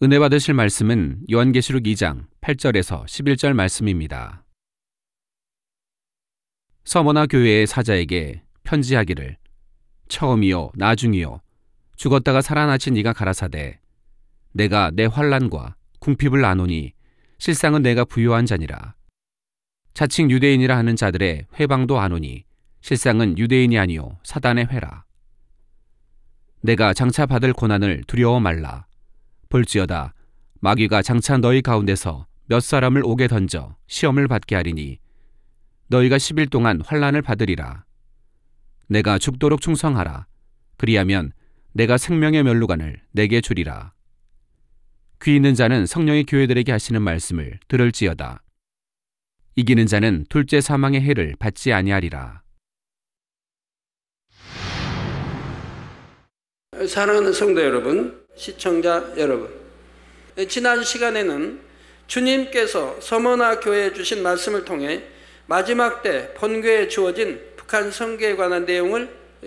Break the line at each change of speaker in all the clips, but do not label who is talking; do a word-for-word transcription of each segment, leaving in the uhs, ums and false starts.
은혜 받으실 말씀은 요한계시록 이 장 팔 절에서 십일 절 말씀입니다. 서머나 교회의 사자에게 편지하기를 처음이요 나중이요 죽었다가 살아나신 이가 가라사대 내가 내 환난과 궁핍을 아노니 실상은 내가 부요한 자니라. 자칭 유대인이라 하는 자들의 회방도 아노니 실상은 유대인이 아니요 사단의 회라. 내가 장차 받을 고난을 두려워 말라. 볼지어다 마귀가 장차 너희 가운데서 몇 사람을 옥에 던져 시험을 받게 하리니 너희가 십 일 동안 환난을 받으리라. 내가 죽도록 충성하라. 그리하면 내가 생명의 면류관을 내게 주리라. 귀 있는 자는 성령이 교회들에게 하시는 말씀을 들을지어다. 이기는 자는 둘째 사망의 해를 받지 아니하리라.
사랑하는 성도 여러분, 시청자 여러분, 지난 시간에는 주님께서 서머나 교회에 주신 말씀을 통해 마지막 때 본교에 주어진 북한 선교에 관한 내용을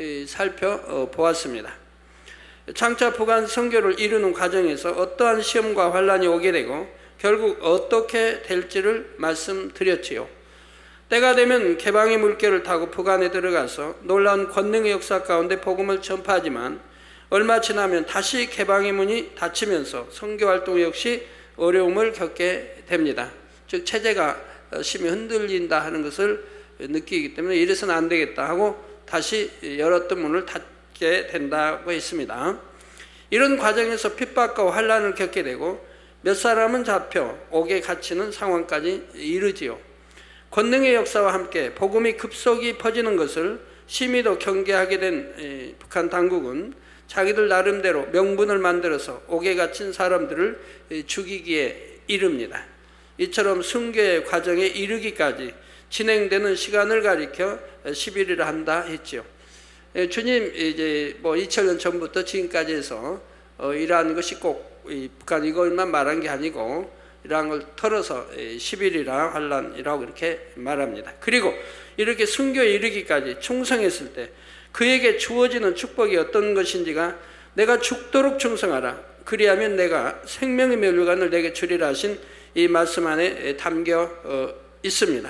살펴보았습니다. 장차 북한 선교를 이루는 과정에서 어떠한 시험과 환난이 오게 되고 결국 어떻게 될지를 말씀드렸지요. 때가 되면 개방의 물결을 타고 북한에 들어가서 놀라운 권능의 역사 가운데 복음을 전파하지만 얼마 지나면 다시 개방의 문이 닫히면서 선교활동 역시 어려움을 겪게 됩니다. 즉 체제가 심히 흔들린다 하는 것을 느끼기 때문에 이래서는 안 되겠다 하고 다시 열었던 문을 닫게 된다고 했습니다. 이런 과정에서 핍박과 환난을 겪게 되고 몇 사람은 잡혀 옥에 갇히는 상황까지 이르지요. 권능의 역사와 함께 복음이 급속히 퍼지는 것을 심히도 경계하게 된 북한 당국은 자기들 나름대로 명분을 만들어서 옥에 갇힌 사람들을 죽이기에 이릅니다. 이처럼 순교의 과정에 이르기까지 진행되는 시간을 가리켜 십 일이라 한다 했죠. 주님 이제 뭐 이천 년 전부터 지금까지 해서 어, 이러한 것이 꼭 북한 이것만 말한 게 아니고 이러한 걸 털어서 십 일이라 환난이라고 이렇게 말합니다. 그리고 이렇게 순교에 이르기까지 충성했을 때 그에게 주어지는 축복이 어떤 것인지가 내가 죽도록 충성하라. 그리하면 내가 생명의 면류관을 내게 주리라 하신 이 말씀 안에 담겨 있습니다.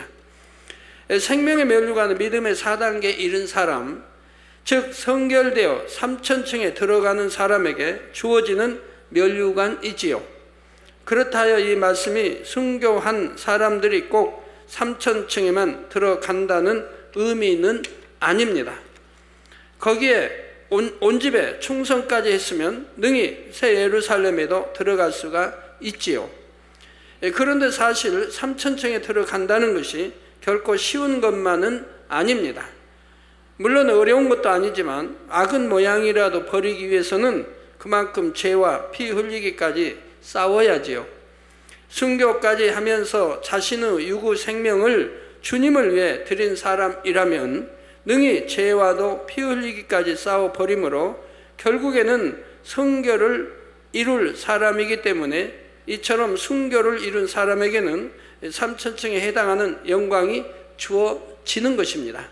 생명의 면류관은 믿음의 사 단계에 이른 사람, 즉 성결되어 삼천층에 들어가는 사람에게 주어지는 면류관이지요. 그렇다여 이 말씀이 순교한 사람들이 꼭 삼천층에만 들어간다는 의미는 아닙니다. 거기에 온, 온 집에 충성까지 했으면 능히 새 예루살렘에도 들어갈 수가 있지요. 그런데 사실 삼천층에 들어간다는 것이 결코 쉬운 것만은 아닙니다. 물론 어려운 것도 아니지만 악은 모양이라도 버리기 위해서는 그만큼 죄와 피 흘리기까지 싸워야지요. 순교까지 하면서 자신의 유구 생명을 주님을 위해 드린 사람이라면 능히 죄와도 피 흘리기까지 싸워버리므로 결국에는 성교를 이룰 사람이기 때문에 이처럼 순교를 이룬 사람에게는 삼천층에 해당하는 영광이 주어지는 것입니다.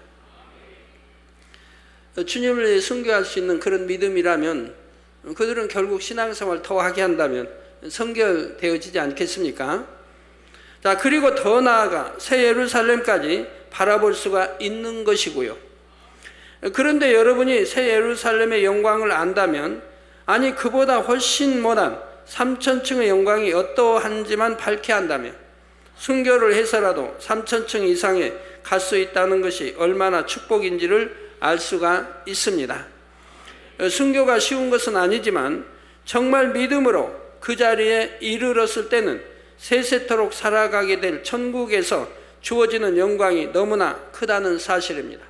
주님을 위해 순교할 수 있는 그런 믿음이라면 그들은 결국 신앙생활을 더 하게 한다면 성결되어지지 않겠습니까? 자, 그리고 더 나아가 새 예루살렘까지 바라볼 수가 있는 것이고요. 그런데 여러분이 새 예루살렘의 영광을 안다면, 아니 그보다 훨씬 못한 삼천층의 영광이 어떠한지만 밝게 한다면 순교를 해서라도 삼천층 이상에 갈 수 있다는 것이 얼마나 축복인지를 알 수가 있습니다. 순교가 쉬운 것은 아니지만 정말 믿음으로 그 자리에 이르렀을 때는 세세토록 살아가게 될 천국에서 주어지는 영광이 너무나 크다는 사실입니다.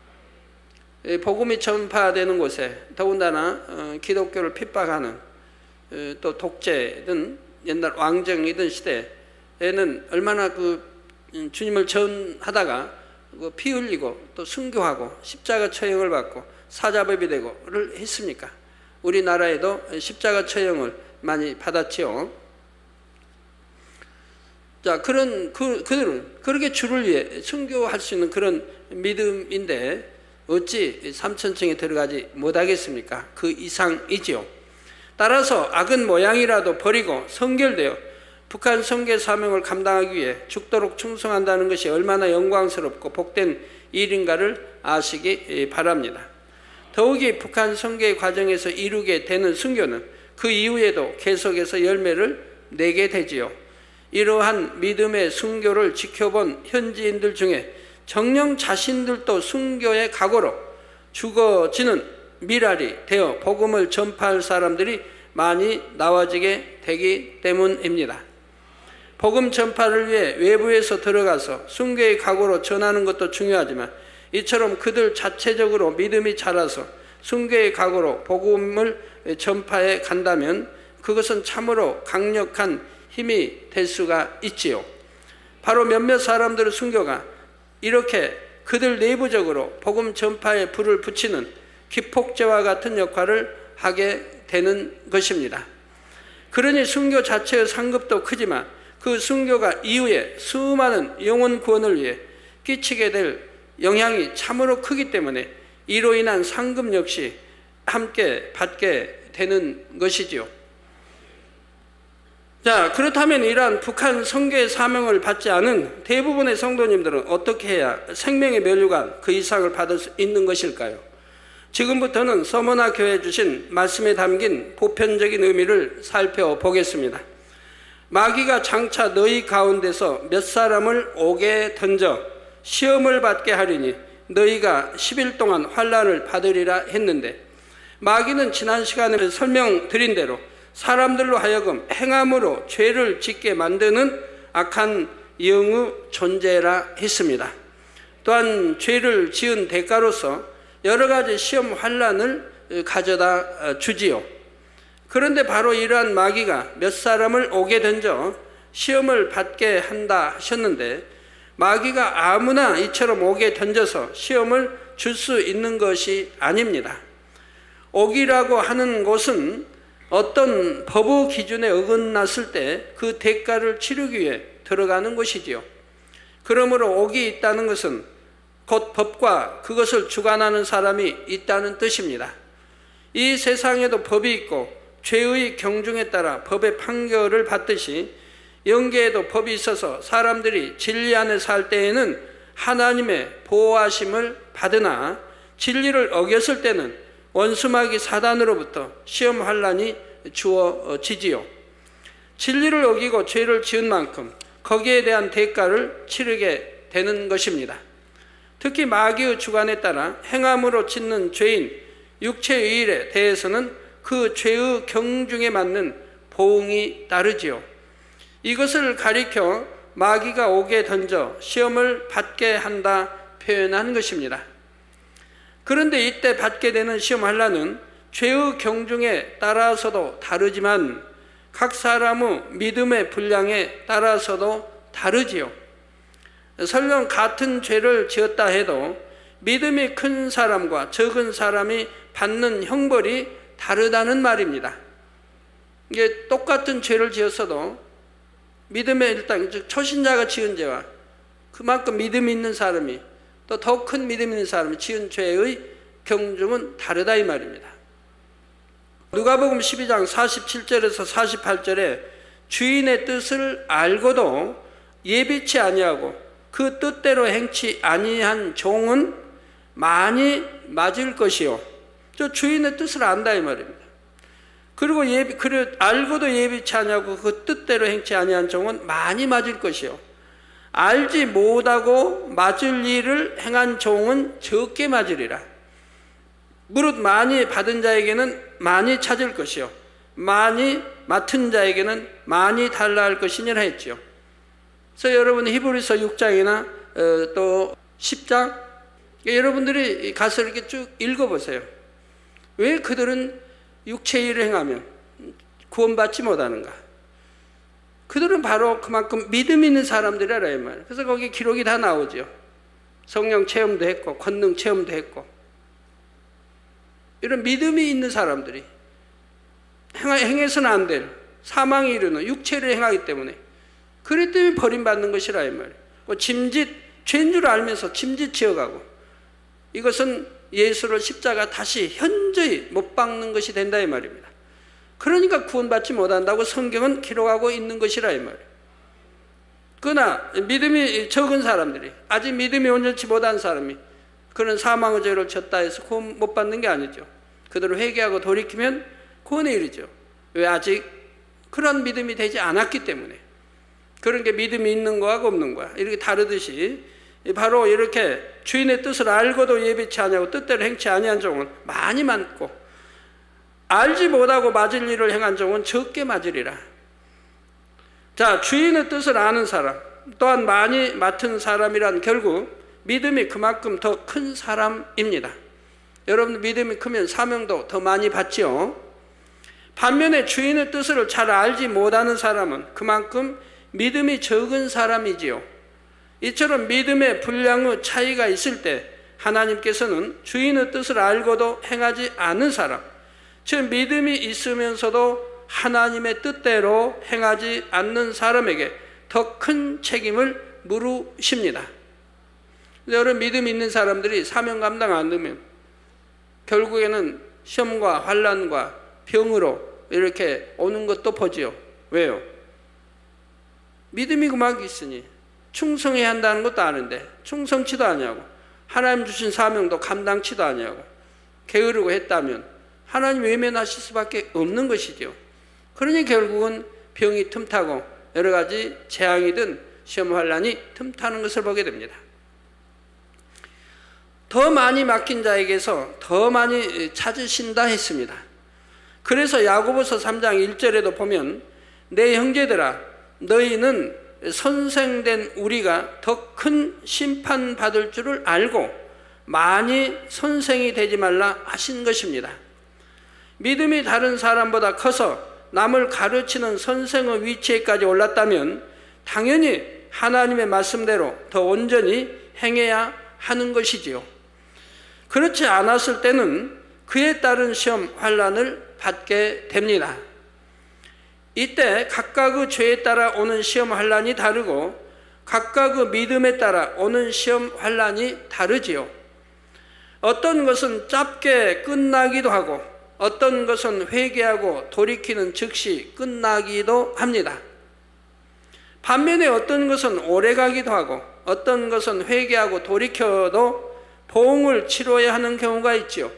복음이 전파되는 곳에 더군다나 기독교를 핍박하는 또 독재든 옛날 왕정이든 시대에는 얼마나 그 주님을 전하다가 피 흘리고 또 순교하고 십자가 처형을 받고 사자법이 되고를 했습니까? 우리나라에도 십자가 처형을 많이 받았지요. 자, 그런 그 그들은 그렇게 주를 위해 순교할 수 있는 그런 믿음인데 어찌 삼천층에 들어가지 못하겠습니까? 그 이상이지요. 따라서 악은 모양이라도 버리고 성결되어 북한 선교 사명을 감당하기 위해 죽도록 충성한다는 것이 얼마나 영광스럽고 복된 일인가를 아시기 바랍니다. 더욱이 북한 선교의 과정에서 이루게 되는 순교는 그 이후에도 계속해서 열매를 내게 되지요. 이러한 믿음의 순교를 지켜본 현지인들 중에 정녕 자신들도 순교의 각오로 죽어지는 미랄이 되어 복음을 전파할 사람들이 많이 나와지게 되기 때문입니다. 복음 전파를 위해 외부에서 들어가서 순교의 각오로 전하는 것도 중요하지만 이처럼 그들 자체적으로 믿음이 자라서 순교의 각오로 복음을 전파해 간다면 그것은 참으로 강력한 힘이 될 수가 있지요. 바로 몇몇 사람들의 순교가 이렇게 그들 내부적으로 복음 전파에 불을 붙이는 기폭제와 같은 역할을 하게 되는 것입니다. 그러니 순교 자체의 상급도 크지만 그 순교가 이후에 수많은 영혼 구원을 위해 끼치게 될 영향이 참으로 크기 때문에 이로 인한 상급 역시 함께 받게 되는 것이지요. 자, 그렇다면 이러한 북한 선교의 사명을 받지 않은 대부분의 성도님들은 어떻게 해야 생명의 면류관 그 이상을 받을 수 있는 것일까요? 지금부터는 서머나 교회에 주신 말씀에 담긴 보편적인 의미를 살펴보겠습니다. 마귀가 장차 너희 가운데서 몇 사람을 옥에 던져 시험을 받게 하리니 너희가 십 일 동안 환난을 받으리라 했는데, 마귀는 지난 시간에 설명드린 대로 사람들로 하여금 행함으로 죄를 짓게 만드는 악한 영의 존재라 했습니다. 또한 죄를 지은 대가로서 여러 가지 시험 환난을 가져다 주지요. 그런데 바로 이러한 마귀가 몇 사람을 옥에 던져 시험을 받게 한다 하셨는데, 마귀가 아무나 이처럼 옥에 던져서 시험을 줄 수 있는 것이 아닙니다. 옥이라고 하는 곳은 어떤 법의 기준에 어긋났을 때 그 대가를 치르기 위해 들어가는 곳이지요. 그러므로 옥이 있다는 것은 곧 법과 그것을 주관하는 사람이 있다는 뜻입니다. 이 세상에도 법이 있고 죄의 경중에 따라 법의 판결을 받듯이 영계에도 법이 있어서 사람들이 진리 안에 살 때에는 하나님의 보호하심을 받으나 진리를 어겼을 때는 원수마귀 사단으로부터 시험 환난이 주어지지요. 진리를 어기고 죄를 지은 만큼 거기에 대한 대가를 치르게 되는 것입니다. 특히 마귀의 주관에 따라 행함으로 짓는 죄인 육체의 일에 대해서는 그 죄의 경중에 맞는 보응이 따르지요. 이것을 가리켜 마귀가 옥에 던져 시험을 받게 한다 표현한 것입니다. 그런데 이때 받게 되는 시험 환난은 죄의 경중에 따라서도 다르지만 각 사람의 믿음의 분량에 따라서도 다르지요. 설령 같은 죄를 지었다 해도 믿음이 큰 사람과 적은 사람이 받는 형벌이 다르다는 말입니다. 이게 똑같은 죄를 지었어도 믿음의 일단 초신자가 지은 죄와 그만큼 믿음이 있는 사람이 또 더 큰 믿음이 있는 사람이 지은 죄의 경중은 다르다 이 말입니다. 누가복음 십이 장 사십칠 절에서 사십팔 절에 주인의 뜻을 알고도 예비치 아니하고 그 뜻대로 행치 아니한 종은 많이 맞을 것이요. 저 주인의 뜻을 안다 이 말입니다. 그리고 예비, 그래 알고도 예비치 아니하고 그 뜻대로 행치 아니한 종은 많이 맞을 것이요. 알지 못하고 맞을 일을 행한 종은 적게 맞으리라. 무릇 많이 받은 자에게는 많이 찾을 것이요 많이 맡은 자에게는 많이 달라 할 것이니라 했지요. 그래서 여러분 히브리서 육 장이나 어, 또 십 장 여러분들이 가서 이렇게 쭉 읽어보세요. 왜 그들은 육체의 일을 행하면 구원받지 못하는가? 그들은 바로 그만큼 믿음 있는 사람들이라 이 말이에요. 그래서 거기 기록이 다 나오죠. 성령 체험도 했고 권능 체험도 했고 이런 믿음이 있는 사람들이 행해서는 안 될 사망에 이르는 육체를 행하기 때문에 그렇기 때문에 버림받는 것이라 이 말이에요. 짐짓, 죄인 줄 알면서 짐짓 지어가고 이것은 예수를 십자가 다시 현저히 못 박는 것이 된다 이 말입니다. 그러니까 구원받지 못한다고 성경은 기록하고 있는 것이라 이 말이에요. 그러나 믿음이 적은 사람들이, 아직 믿음이 온전치 못한 사람이 그런 사망의 죄를 졌다 해서 구원 못 받는 게 아니죠. 그대로 회개하고 돌이키면 구원에 이르죠. 왜? 아직 그런 믿음이 되지 않았기 때문에. 그런 게 믿음이 있는 거하고 없는 거야. 이렇게 다르듯이 바로 이렇게 주인의 뜻을 알고도 예비치 아니하고 뜻대로 행치 아니한 종은 많이 많고, 알지 못하고 맞을 일을 행한 종은 적게 맞으리라. 자, 주인의 뜻을 아는 사람, 또한 많이 맡은 사람이란 결국 믿음이 그만큼 더 큰 사람입니다. 여러분, 믿음이 크면 사명도 더 많이 받지요. 반면에 주인의 뜻을 잘 알지 못하는 사람은 그만큼 믿음이 적은 사람이지요. 이처럼 믿음의 분량의 차이가 있을 때 하나님께서는 주인의 뜻을 알고도 행하지 않은 사람, 즉 믿음이 있으면서도 하나님의 뜻대로 행하지 않는 사람에게 더 큰 책임을 물으십니다. 여러분, 믿음이 있는 사람들이 사명 감당 안 되면 결국에는 시험과 환난과 병으로 이렇게 오는 것도 보지요. 왜요? 믿음이 그만큼 있으니 충성해야 한다는 것도 아는데 충성치도 아니하고 하나님 주신 사명도 감당치도 아니하고 게으르고 했다면 하나님 외면하실 수밖에 없는 것이죠. 그러니 결국은 병이 틈타고 여러 가지 재앙이든 시험 환난이 틈타는 것을 보게 됩니다. 더 많이 맡긴 자에게서 더 많이 찾으신다 했습니다. 그래서 야고보서 삼 장 일 절에도 보면 내 형제들아 너희는 선생된 우리가 더 큰 심판받을 줄을 알고 많이 선생이 되지 말라 하신 것입니다. 믿음이 다른 사람보다 커서 남을 가르치는 선생의 위치에까지 올랐다면 당연히 하나님의 말씀대로 더 온전히 행해야 하는 것이지요. 그렇지 않았을 때는 그에 따른 시험 환난을 받게 됩니다. 이때 각각의 죄에 따라 오는 시험 환난이 다르고 각각의 믿음에 따라 오는 시험 환난이 다르지요. 어떤 것은 짧게 끝나기도 하고 어떤 것은 회개하고 돌이키는 즉시 끝나기도 합니다. 반면에 어떤 것은 오래가기도 하고 어떤 것은 회개하고 돌이켜도 보응을 치러야 하는 경우가 있지요.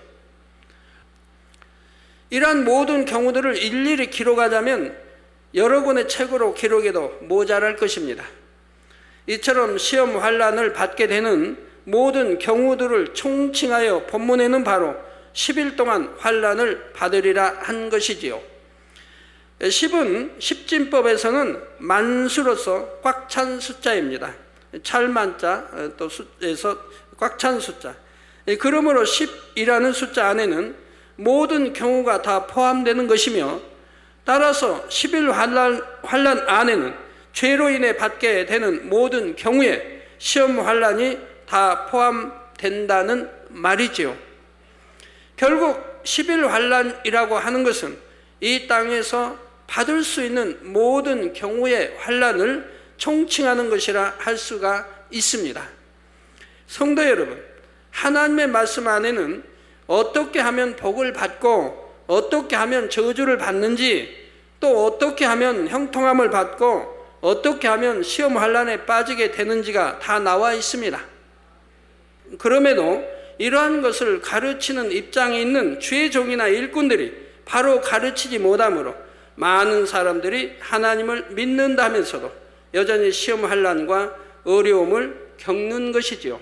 이러한 모든 경우들을 일일이 기록하자면 여러 권의 책으로 기록해도 모자랄 것입니다. 이처럼 시험 환난을 받게 되는 모든 경우들을 총칭하여 본문에는 바로 십 일 동안 환난을 받으리라 한 것이지요. 십은 십진법에서는 만수로서 꽉 찬 숫자입니다. 찰만자 또 수에서 꽉 찬 숫자. 그러므로 십이라는 숫자 안에는 모든 경우가 다 포함되는 것이며 따라서 십 일 환난, 환난 안에는 죄로 인해 받게 되는 모든 경우에 시험 환난이 다 포함된다는 말이지요. 결국 십 일 환난이라고 하는 것은 이 땅에서 받을 수 있는 모든 경우의 환난을 총칭하는 것이라 할 수가 있습니다. 성도 여러분, 하나님의 말씀 안에는 어떻게 하면 복을 받고 어떻게 하면 저주를 받는지, 또 어떻게 하면 형통함을 받고 어떻게 하면 시험 환난에 빠지게 되는지가 다 나와 있습니다. 그럼에도 이러한 것을 가르치는 입장에 있는 주의 종이나 일꾼들이 바로 가르치지 못하므로 많은 사람들이 하나님을 믿는다면서도 여전히 시험 환난과 어려움을 겪는 것이지요.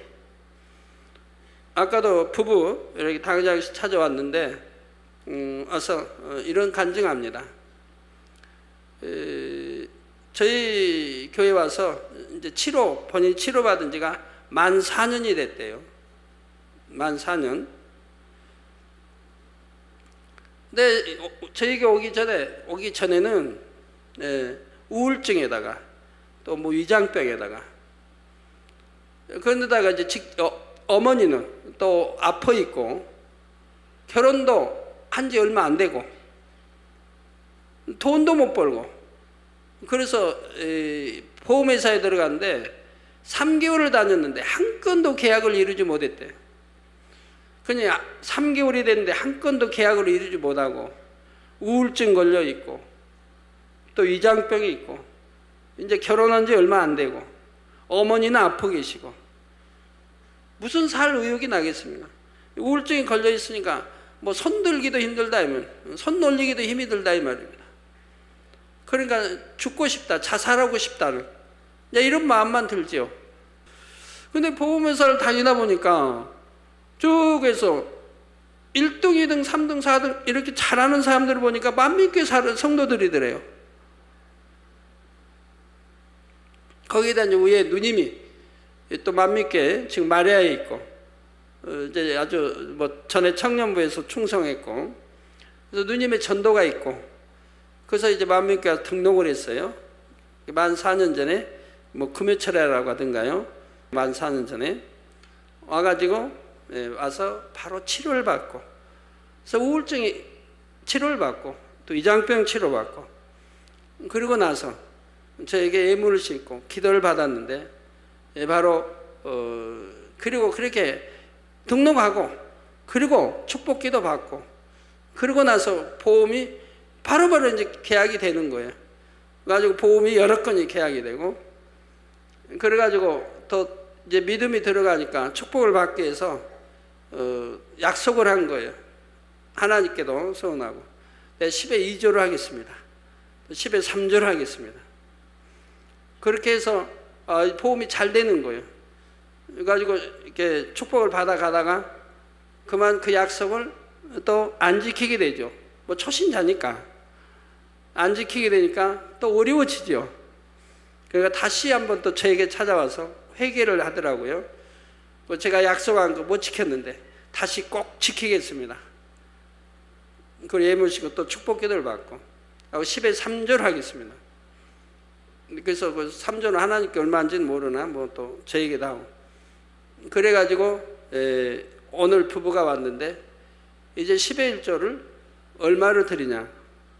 아까도 부부 이렇게 당장에서 찾아왔는데 음, 와서 이런 간증합니다. 에, 저희 교회 와서 이제 치료, 본인이 치료받은 지가 만 사 년이 됐대요. 만 사 년. 근데 저에게 오기 전에, 오기 전에는 에, 우울증에다가 또 뭐 위장병에다가, 그런데다가 이제 직, 어, 어머니는 또 아파 있고 결혼도 한 지 얼마 안 되고 돈도 못 벌고, 그래서 보험회사에 들어갔는데 삼 개월을 다녔는데 한 건도 계약을 이루지 못했대. 그냥 삼 개월이 됐는데 한 건도 계약을 이루지 못하고 우울증 걸려 있고 또 위장병이 있고 이제 결혼한 지 얼마 안 되고 어머니는 아프 계시고 무슨 살 의욕이 나겠습니까? 우울증이 걸려 있으니까 뭐 손 들기도 힘들다 하면 손 놀리기도 힘이 들다 이 말입니다. 그러니까 죽고 싶다, 자살하고 싶다는 이런 마음만 들지요. 근데 보험회사를 다니다 보니까 쭉에서 일 등, 이 등, 삼 등, 사 등 이렇게 잘하는 사람들을 보니까 만민교회 성도들이더래요. 거기에다 이제 위에 누님이 또 만민교회 지금 마리아에 있고 어 이제 아주 뭐 전에 청년부에서 충성했고 그래서 누님의 전도가 있고 그래서 이제 만민교회 등록을 했어요. 만 사 년 전에 뭐 금요철회라고 하던가요. 만 사 년 전에 와가지고 예, 와서 바로 치료를 받고 그래서 우울증이 치료를 받고 또 위장병 치료받고 그리고 나서 저에게 예물을 싣고 기도를 받았는데 예, 바로 어, 그리고 그렇게 등록하고 그리고 축복기도 받고 그리고 나서 보험이 바로바로 이제 계약이 되는 거예요. 그래가지고 보험이 여러 건이 계약이 되고 그래가지고 더 이제 믿음이 들어가니까 축복을 받기 위해서 어, 약속을 한 거예요. 하나님께도 서운하고 십에 이 조를 하겠습니다. 십에 삼 조를 하겠습니다. 그렇게 해서 어, 보험이 잘 되는 거예요. 그래가지고 이렇게 축복을 받아가다가 그만 그 약속을 또 안 지키게 되죠. 뭐 초신자니까 안 지키게 되니까 또 어려워지죠. 그러니까 다시 한번 또 저에게 찾아와서 회개를 하더라고요. 제가 약속한 거 못 지켰는데 다시 꼭 지키겠습니다. 그리고 예물시고 또 축복기도를 받고 하고 십에 삼 조를 하겠습니다. 그래서 그 삼 조는 하나님께 얼마인지는 모르나 뭐 또 저에게도 하고 그래가지고 에, 오늘 부부가 왔는데 이제 십의 일 조를 얼마를 드리냐.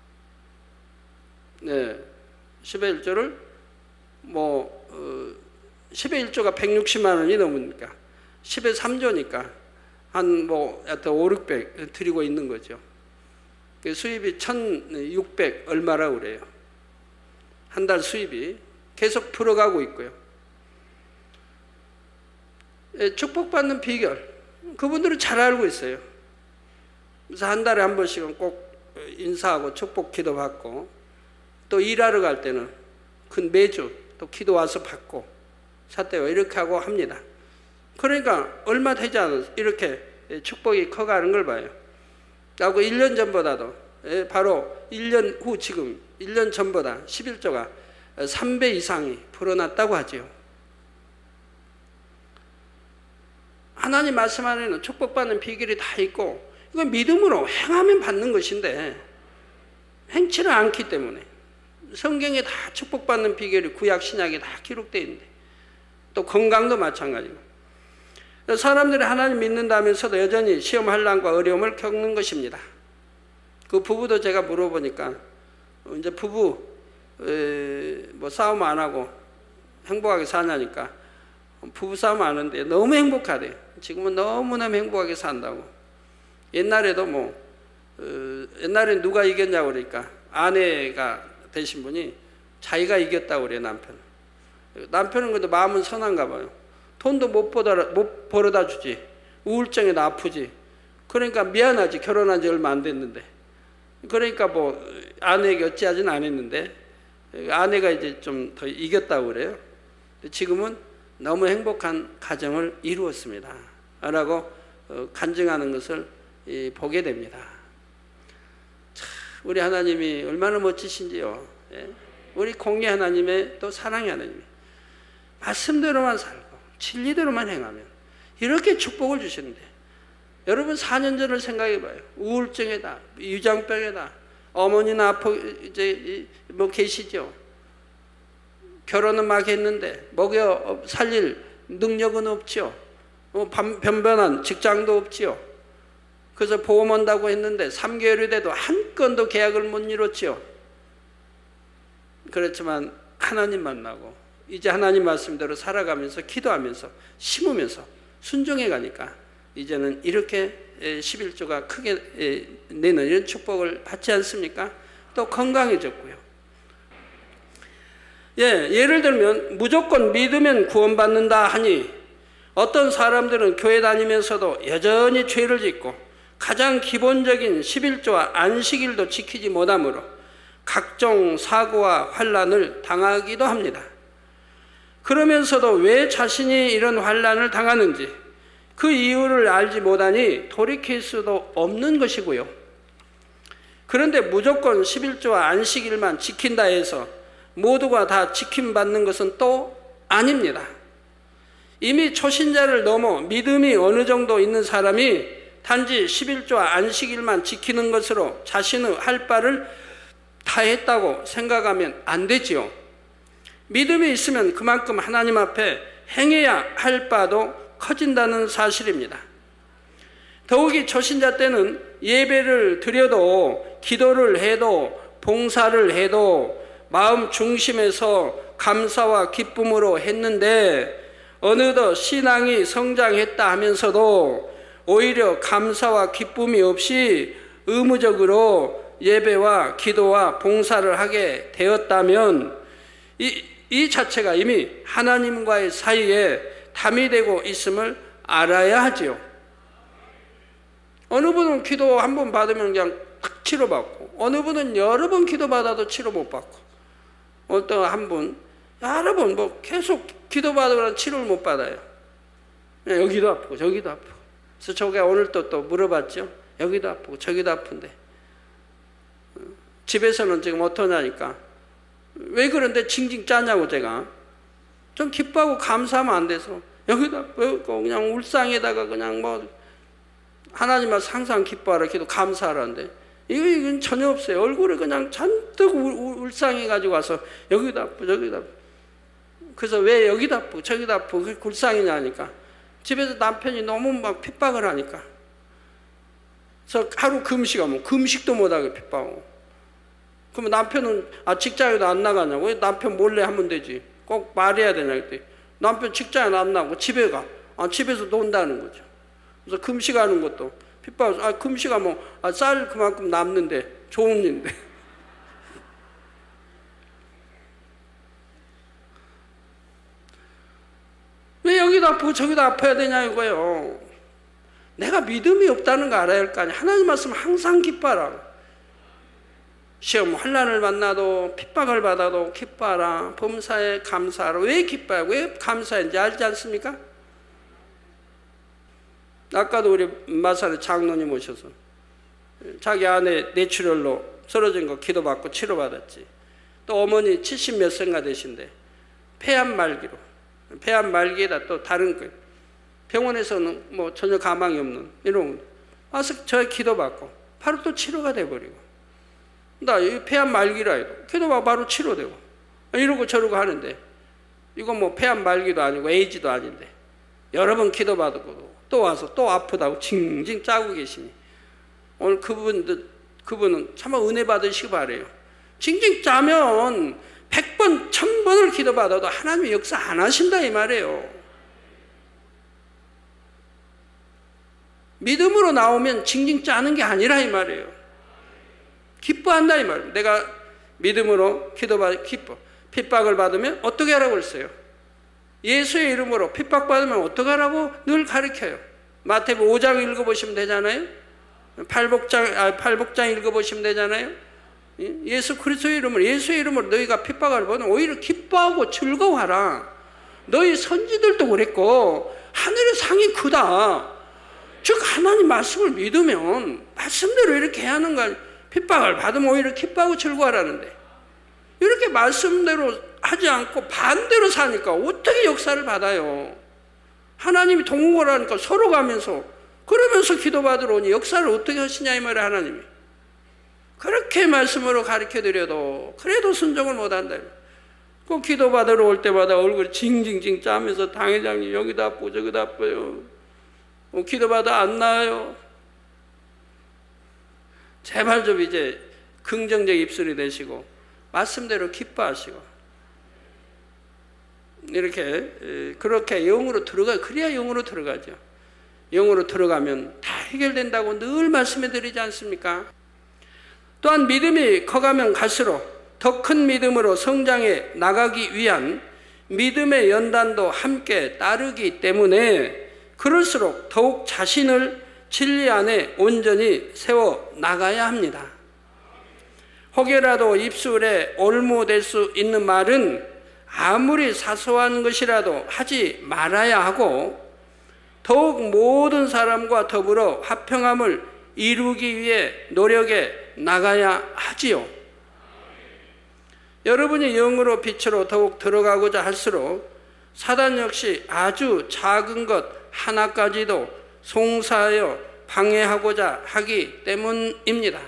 네, 십의 일 조를 뭐 어, 십의 일 조가 백육십만 원이 넘으니까 십의 삼 조니까 한 뭐 하여튼 오륙백 드리고 있는 거죠. 수입이 천육백 얼마라고 그래요. 한 달 수입이 계속 풀어가고 있고요. 축복받는 비결 그분들은 잘 알고 있어요. 그래서 한 달에 한 번씩은 꼭 인사하고 축복 기도 받고 또 일하러 갈 때는 큰 매주 또 기도 와서 받고 삿대와 이렇게 하고 합니다. 그러니까 얼마 되지 않아서 이렇게 축복이 커가는 걸 봐요. 그리고 일 년 전보다도 바로 일 년 후 지금 일 년 전보다 십일 조가 삼 배 이상이 불어났다고 하죠. 하나님 말씀 안에는 축복받는 비결이 다 있고 이건 믿음으로 행하면 받는 것인데 행치를 않기 때문에 성경에 다 축복받는 비결이 구약 신약에 다 기록되어 있는데 또 건강도 마찬가지고 사람들이 하나님 믿는다면서도 여전히 시험 환난과 어려움을 겪는 것입니다. 그 부부도 제가 물어보니까 이제 부부 뭐 싸움 안 하고 행복하게 사냐니까 부부 싸움 안 하는데 너무 행복하대요. 지금은 너무너무 행복하게 산다고. 옛날에도 뭐 어, 옛날에 누가 이겼냐고 그러니까 아내가 되신 분이 자기가 이겼다고 그래요. 남편. 남편은 그래도 마음은 선한가 봐요. 돈도 못 벌어다, 못 벌어다 주지. 우울증에도 아프지. 그러니까 미안하지. 결혼한 지 얼마 안 됐는데. 그러니까 뭐 아내에게 어찌하진 않았는데 아내가 이제 좀 더 이겼다고 그래요. 지금은 너무 행복한 가정을 이루었습니다. 라고 간증하는 것을 보게 됩니다. 참, 우리 하나님이 얼마나 멋지신지요. 우리 공의 하나님의 또 사랑의 하나님. 말씀대로만 살고 진리대로만 행하면 이렇게 축복을 주시는데 여러분 사 년 전을 생각해 봐요. 우울증에다 위장병에다 어머니나 아파 이제 뭐 계시죠. 결혼은 막 했는데 먹여 살릴 능력은 없지요. 뭐 변변한 직장도 없지요. 그래서 보험 온다고 했는데 삼 개월이 돼도 한 건도 계약을 못 이뤘지요. 그렇지만 하나님 만나고 이제 하나님 말씀대로 살아가면서 기도하면서 심으면서 순종해 가니까 이제는 이렇게 십일조가 크게 내는 이런 축복을 받지 않습니까? 또 건강해졌고요. 예, 예를 들면 무조건 믿으면 구원받는다 하니 어떤 사람들은 교회 다니면서도 여전히 죄를 짓고 가장 기본적인 십일조와 안식일도 지키지 못하므로 각종 사고와 환난을 당하기도 합니다. 그러면서도 왜 자신이 이런 환난을 당하는지 그 이유를 알지 못하니 돌이킬 수도 없는 것이고요. 그런데 무조건 십일조와 안식일만 지킨다 해서 모두가 다 지킴받는 것은 또 아닙니다. 이미 초신자를 넘어 믿음이 어느 정도 있는 사람이 단지 십일조와 안식일만 지키는 것으로 자신의 할 바를 다 했다고 생각하면 안 되지요. 믿음이 있으면 그만큼 하나님 앞에 행해야 할 바도 커진다는 사실입니다. 더욱이 초신자 때는 예배를 드려도 기도를 해도 봉사를 해도 마음 중심에서 감사와 기쁨으로 했는데 어느덧 신앙이 성장했다 하면서도 오히려 감사와 기쁨이 없이 의무적으로 예배와 기도와 봉사를 하게 되었다면 이, 이 자체가 이미 하나님과의 사이에 담이 되고 있음을 알아야 하지요. 어느 분은 기도 한 번 받으면 그냥 탁 치료받고 어느 분은 여러 번 기도받아도 치료 못 받고 어떤 한 분 여러 번 뭐 계속 기도받으면 치료를 못 받아요. 여기도 아프고 저기도 아프고. 그래서 저게 오늘 또, 또 물어봤죠. 여기도 아프고 저기도 아픈데 집에서는 지금 어떠냐니까 왜 그런데 징징 짜냐고 제가 좀 기뻐하고 감사하면 안 돼서 여기도 아프고 그냥 울상에다가 그냥 뭐 하나님만 항상 기뻐하라 기도 감사하라는데 이거, 이건 전혀 없어요. 얼굴을 그냥 잔뜩 울상해가지고 와서 여기도 아프고 저기도 아프고. 그래서 왜 여기도 아프고 저기도 아프고 그게 굴상이냐니까 집에서 남편이 너무 막 핍박을 하니까 그래서 하루 금식하면 금식도 못하게 핍박하고 그러면 남편은 아 직장에도 안 나가냐고 왜 남편 몰래 하면 되지 꼭 말해야 되냐 그때 남편 직장에 안 나가고 집에 가 아 집에서 논다는 거죠. 그래서 금식하는 것도 핍박 아 금식하면 아 쌀 그만큼 남는데 좋은 일인데 왜 여기도 아프고 저기도 아파야 되냐 이거예요. 내가 믿음이 없다는 거 알아야 할 거 아니야. 하나님 말씀 항상 기뻐하라. 시험 환난을 만나도 핍박을 받아도 기뻐하라. 범사에 감사하라. 왜 기뻐하고 왜 감사했는지 알지 않습니까? 아까도 우리 마사르 장로님 오셔서 자기 아내 뇌출혈로 쓰러진 거 기도받고 치료받았지. 또 어머니 칠십 몇 세인가 되신데 폐암 말기로 폐암 말기에다 또 다른 거 병원에서는 뭐 전혀 가망이 없는 이런 와서 저 기도받고 바로 또 치료가 돼버리고 나 이 폐암 말기라 해도 기도받고 바로 치료되고 이러고 저러고 하는데 이건 뭐 폐암 말기도 아니고 에이즈도 아닌데 여러 번 기도받고 또 와서 또 아프다고 징징 짜고 계시니 오늘 그분들 그분은 참아 은혜 받으시기 바래요. 징징 짜면 백 번, 천 번을 기도받아도 하나님이 역사 안 하신다 이 말이에요. 믿음으로 나오면 징징 짜는 게 아니라 이 말이에요. 기뻐한다 이 말이에요. 내가 믿음으로 기도받아 기뻐. 핍박을 받으면 어떻게 하라고 했어요? 예수의 이름으로 핍박받으면 어떻게 하라고 늘 가르쳐요. 마태복음 오 장 읽어보시면 되잖아요. 팔복장, 아, 팔복장 읽어보시면 되잖아요. 예수 그리스도의 이름으로 예수의 이름으로 너희가 핍박을 받으면 오히려 기뻐하고 즐거워하라. 너희 선지들도 그랬고 하늘의 상이 크다. 즉 하나님 말씀을 믿으면 말씀대로 이렇게 해야 하는 거야. 핍박을 받으면 오히려 기뻐하고 즐거워하라는데 이렇게 말씀대로 하지 않고 반대로 사니까 어떻게 역사를 받아요? 하나님이 동응을 하니까 서로 가면서 그러면서 기도받으러 오니 역사를 어떻게 하시냐 이 말이에요. 하나님이 그렇게 말씀으로 가르쳐드려도 그래도 순종을 못한다. 꼭 기도받으러 올 때마다 얼굴이 징징징 짜면서 당회장님 여기도 아프고 저기도 아파요. 어, 기도받아 안 나아요. 제발 좀 이제 긍정적 입술이 되시고 말씀대로 기뻐하시고 이렇게 그렇게 영으로 들어가 그래야 영으로 들어가죠. 영으로 들어가면 다 해결된다고 늘 말씀해 드리지 않습니까? 또한 믿음이 커가면 갈수록 더 큰 믿음으로 성장해 나가기 위한 믿음의 연단도 함께 따르기 때문에 그럴수록 더욱 자신을 진리 안에 온전히 세워 나가야 합니다. 혹여라도 입술에 올무될 수 있는 말은 아무리 사소한 것이라도 하지 말아야 하고 더욱 모든 사람과 더불어 화평함을 이루기 위해 노력해 나가야 하지요. 여러분이 영으로 빛으로 더욱 들어가고자 할수록 사단 역시 아주 작은 것 하나까지도 송사하여 방해하고자 하기 때문입니다.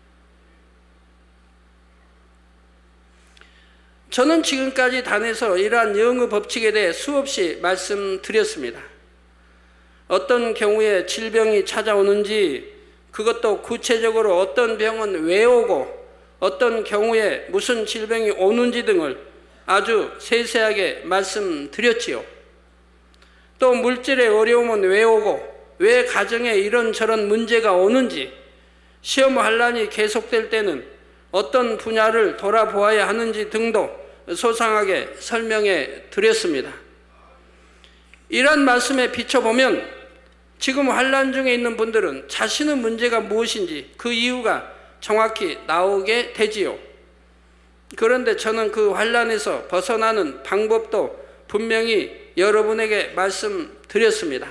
저는 지금까지 단에서 이러한 영의 법칙에 대해 수없이 말씀드렸습니다. 어떤 경우에 질병이 찾아오는지, 그것도 구체적으로 어떤 병은 왜 오고 어떤 경우에 무슨 질병이 오는지 등을 아주 세세하게 말씀드렸지요. 또 물질의 어려움은 왜 오고 왜 가정에 이런저런 문제가 오는지, 시험 환란이 계속될 때는 어떤 분야를 돌아보아야 하는지 등도 소상하게 설명해 드렸습니다. 이러한 말씀에 비춰보면 지금 환란 중에 있는 분들은 자신의 문제가 무엇인지 그 이유가 정확히 나오게 되지요. 그런데 저는 그 환란에서 벗어나는 방법도 분명히 여러분에게 말씀드렸습니다.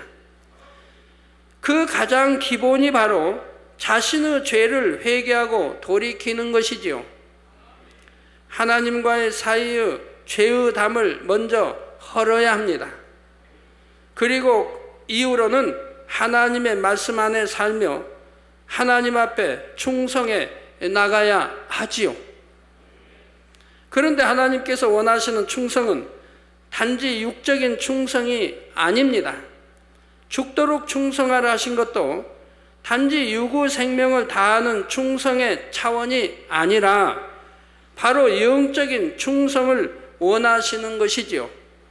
그 가장 기본이 바로 자신의 죄를 회개하고 돌이키는 것이지요. 하나님과의 사이의 죄의 담을 먼저 헐어야 합니다. 그리고 이후로는 하나님의 말씀 안에 살며 하나님 앞에 충성해 나가야 하지요. 그런데 하나님께서 원하시는 충성은 단지 육적인 충성이 아닙니다. 죽도록 충성하라 하신 것도 단지 유구 생명을 다하는 충성의 차원이 아니라 바로 영적인 충성을 원하시는 것이지요.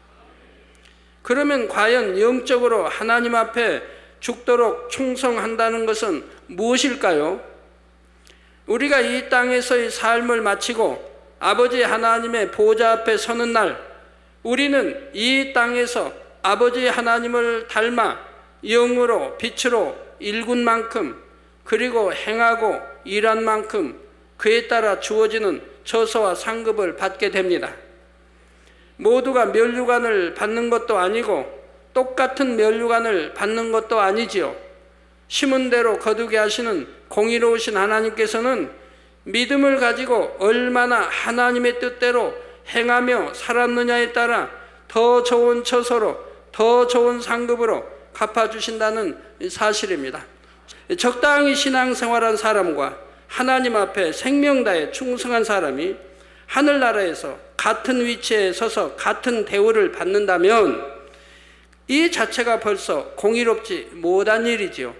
그러면 과연 영적으로 하나님 앞에 죽도록 충성한다는 것은 무엇일까요? 우리가 이 땅에서의 삶을 마치고 아버지 하나님의 보좌 앞에 서는 날, 우리는 이 땅에서 아버지 하나님을 닮아 영으로 빛으로 일군 만큼, 그리고 행하고 일한 만큼 그에 따라 주어지는 처소와 상급을 받게 됩니다. 모두가 면류관을 받는 것도 아니고 똑같은 면류관을 받는 것도 아니지요. 심은 대로 거두게 하시는 공의로우신 하나님께서는 믿음을 가지고 얼마나 하나님의 뜻대로 행하며 살았느냐에 따라 더 좋은 처소로, 더 좋은 상급으로 갚아주신다는 사실입니다. 적당히 신앙생활한 사람과 하나님 앞에 생명 다해 충성한 사람이 하늘나라에서 같은 위치에 서서 같은 대우를 받는다면 이 자체가 벌써 공의롭지 못한 일이지요.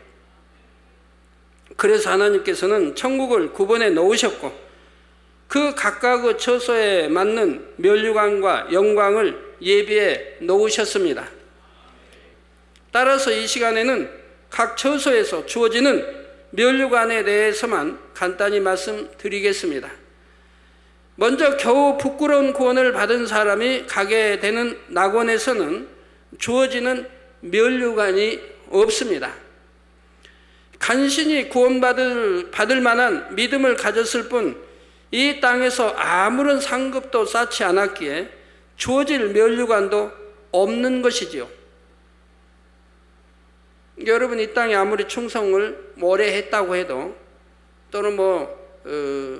그래서 하나님께서는 천국을 구분해 놓으셨고 그 각각의 처소에 맞는 면류관과 영광을 예비해 놓으셨습니다. 따라서 이 시간에는 각 처소에서 주어지는 면류관에 대해서만 간단히 말씀드리겠습니다. 먼저 겨우 부끄러운 구원을 받은 사람이 가게 되는 낙원에서는 주어지는 면류관이 없습니다. 간신히 구원받을 받을 만한 믿음을 가졌을 뿐 이 땅에서 아무런 상급도 쌓지 않았기에 주어질 면류관도 없는 것이지요. 여러분, 이 땅에 아무리 충성을 오래 했다고 해도 또는 뭐 어,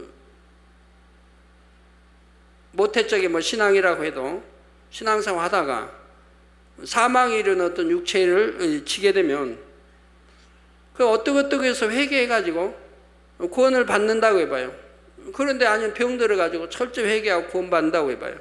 모태적인 뭐 신앙이라고 해도 신앙생활 하다가 사망에 이르는 어떤 육체를 지게 되면 그 어떻게 해서 회개해가지고 구원을 받는다고 해봐요. 그런데 아니면 병 들어가지고 철저히 회개하고 구원 받는다고 해봐요.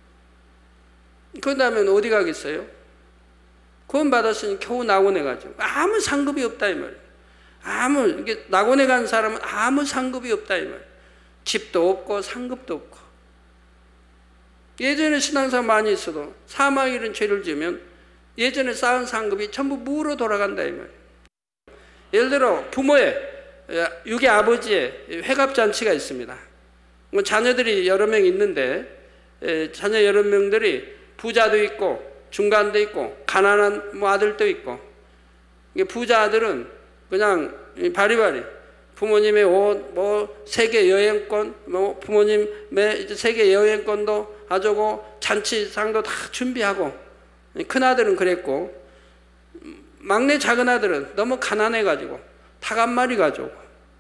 그러다면 어디 가겠어요? 구원 받았으니 겨우 낙원에 가죠. 아무 상급이 없다 이 말이에요. 아무 이게 낙원에 간 사람은 아무 상급이 없다 이 말이에요. 집도 없고 상급도 없고. 예전에 신앙생활 많이 있어도 사망에 이른 죄를 지으면 예전에 쌓은 상급이 전부 무로 돌아간다 이 말이에요. 예를 들어 부모의 육의 아버지의 회갑잔치가 있습니다. 자녀들이 여러 명 있는데 자녀 여러 명들이 부자도 있고 중간도 있고 가난한 뭐 아들도 있고, 부자 아들은 그냥 바리바리 부모님의 옷, 뭐 세계 여행권, 뭐 부모님의 세계 여행권도 가지고 잔치상도 다 준비하고, 큰 아들은 그랬고, 막내 작은 아들은 너무 가난해가지고 닭 한 마리 가지고,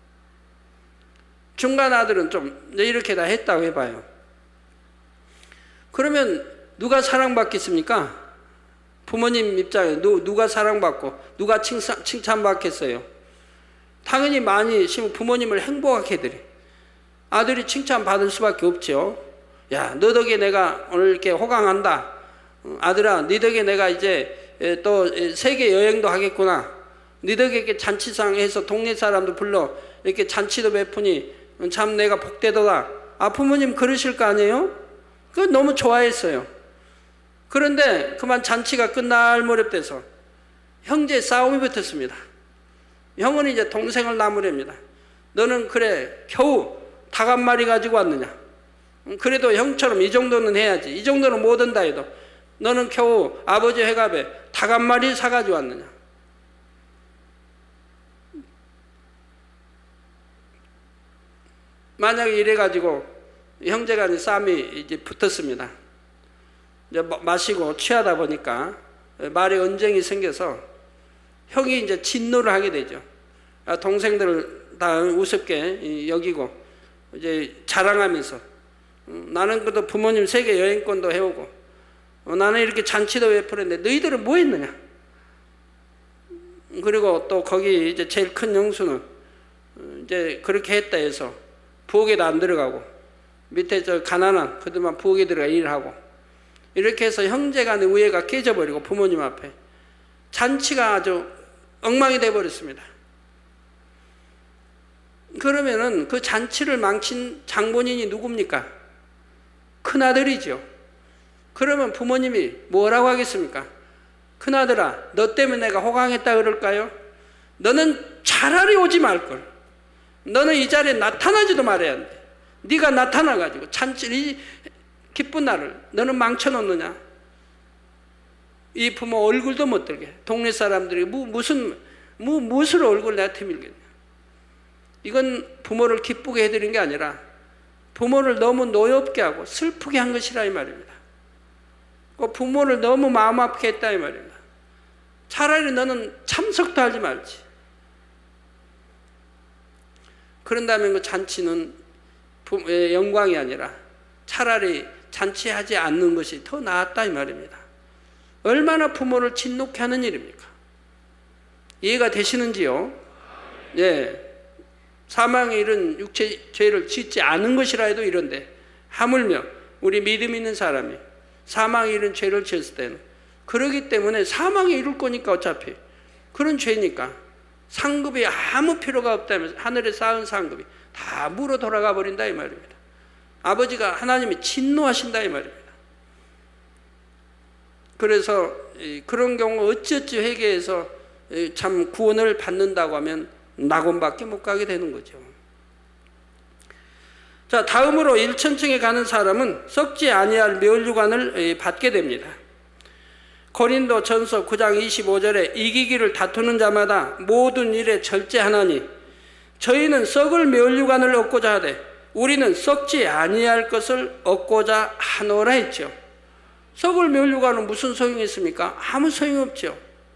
중간 아들은 좀 이렇게 다 했다고 해봐요. 그러면 누가 사랑받겠습니까? 부모님 입장에 누, 누가 사랑받고 누가 칭찬, 칭찬받겠어요? 당연히 많이 부모님을 행복하게 해드려. 아들이 칭찬받을 수밖에 없죠. 야, 너 덕에 내가 오늘 이렇게 호강한다. 아들아, 네 덕에 내가 이제 또 세계 여행도 하겠구나. 네 덕에 이렇게 잔치상 해서 동네 사람도 불러 이렇게 잔치도 베푸니 참 내가 복되더라. 아, 부모님 그러실 거 아니에요? 그거 너무 좋아했어요. 그런데 그만 잔치가 끝날 무렵돼서 형제 싸움이 붙었습니다. 형은 이제 동생을 나무랍니다. 너는 그래 겨우 닭 한 마리 가지고 왔느냐? 그래도 형처럼 이 정도는 해야지. 이 정도는 못 한다 해도 너는 겨우 아버지 회갑에 닭 한 마리 사가지고 왔느냐? 만약에 이래가지고 형제간에 싸움이 이제 붙었습니다. 이제 마시고 취하다 보니까 말에 언쟁이 생겨서 형이 이제 진노를 하게 되죠. 동생들을 다 우습게 여기고 이제 자랑하면서 나는 그래도 부모님 세계 여행권도 해오고 나는 이렇게 잔치도 베풀었는데 너희들은 뭐 했느냐? 그리고 또 거기 이제 제일 큰 영수는 이제 그렇게 했다 해서 부엌에도 안 들어가고 밑에 저 가난한 그들만 부엌에 들어가 일을 하고, 이렇게 해서 형제간의 우애가 깨져버리고 부모님 앞에 잔치가 아주 엉망이 돼버렸습니다. 그러면은 그 잔치를 망친 장본인이 누굽니까? 큰아들이죠. 그러면 부모님이 뭐라고 하겠습니까? 큰아들아, 너 때문에 내가 호강했다 그럴까요? 너는 차라리 오지 말걸. 너는 이 자리에 나타나지도 말아야 한대. 네가 나타나가지고 잔치, 이 기쁜 날을 너는 망쳐놓느냐? 이 부모 얼굴도 못 들게. 동네 사람들이 무, 무슨 무, 무슨 얼굴 내가 태밀겠냐? 이건 부모를 기쁘게 해드린 게 아니라 부모를 너무 노엽게 하고 슬프게 한 것이라 이 말입니다. 부모를 너무 마음 아프게 했다 이 말입니다. 차라리 너는 참석도 하지 말지. 그런다면 그 잔치는 영광이 아니라 차라리 잔치하지 않는 것이 더 나았다 이 말입니다. 얼마나 부모를 진노케 하는 일입니까? 이해가 되시는지요? 예. 사망의 일은 육체 죄를 짓지 않은 것이라 해도 이런데, 하물며 우리 믿음 있는 사람이 사망의 일은 죄를 지었을 때는, 그러기 때문에 사망에 이룰 거니까 어차피 그런 죄니까 상급이 아무 필요가 없다면서 하늘에 쌓은 상급이 다 무로 돌아가 버린다 이 말입니다. 아버지가 하나님이 진노하신다 이 말입니다. 그래서 그런 경우 어찌어찌 회개해서 참 구원을 받는다고 하면 낙원밖에 못 가게 되는 거죠. 자, 다음으로 일천층에 가는 사람은 썩지 아니할 멸류관을 받게 됩니다. 고린도 전서 구 장 이십오 절에 이기기를 다투는 자마다 모든 일에 절제하나니 저희는 썩을 멸류관을 얻고자 하되 우리는 썩지 아니할 것을 얻고자 하노라 했죠. 썩을 멸류관은 무슨 소용이 있습니까? 아무 소용이 없죠.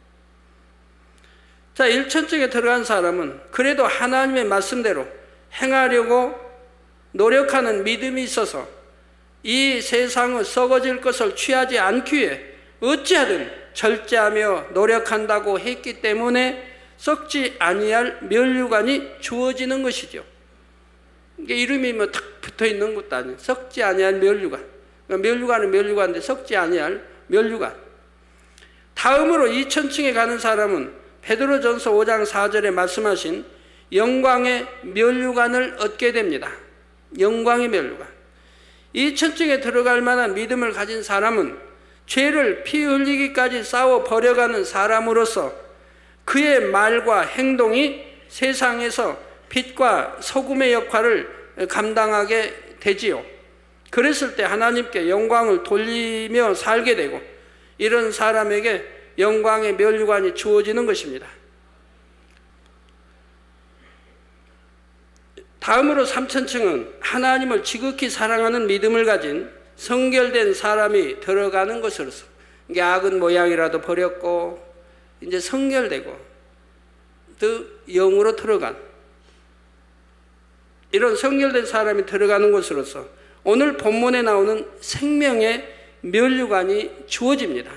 자, 일천층에 들어간 사람은 그래도 하나님의 말씀대로 행하려고 노력하는 믿음이 있어서 이 세상의 썩어질 것을 취하지 않기 위해 어찌하든 절제하며 노력한다고 했기 때문에 썩지 아니할 멸류관이 주어지는 것이죠. 이게 이름이 뭐 탁 붙어 있는 것도 아니에요. 썩지 아니할 멸류관. 그러니까 멸류관은 멸류관인데 썩지 아니할 멸류관. 다음으로 이천층에 가는 사람은 베드로전서 오 장 사 절에 말씀하신 영광의 멸류관을 얻게 됩니다. 영광의 멸류관. 이천층에 들어갈 만한 믿음을 가진 사람은 죄를 피 흘리기까지 싸워 버려가는 사람으로서 그의 말과 행동이 세상에서 빛과 소금의 역할을 감당하게 되지요. 그랬을 때 하나님께 영광을 돌리며 살게 되고 이런 사람에게 영광의 면류관이 주어지는 것입니다. 다음으로 삼천층은 하나님을 지극히 사랑하는 믿음을 가진 성결된 사람이 들어가는 것으로서 이게 악은 모양이라도 버렸고 이제 성결되고 또 영으로 들어간 이런 성결된 사람이 들어가는 것으로서 오늘 본문에 나오는 생명의 면류관이 주어집니다.